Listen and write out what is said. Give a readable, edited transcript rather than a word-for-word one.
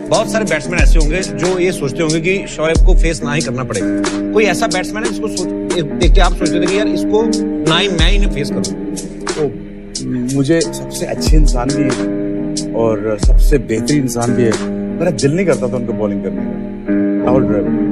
बहुत सारे बैट्समैन ऐसे होंगे जो ये सोचते होंगे कि शोएब को फेस ना ही करना पड़ेगा। कोई ऐसा बैट्समैन है जिसको देख के आप सोचते थे कि यार इसको ना ही मैं इन्हें फेस करूं? तो मुझे सबसे अच्छे इंसान भी है और सबसे बेहतरीन इंसान भी है, मेरा दिल नहीं करता था उनको बॉलिंग करने का, राहुल द्रविड़।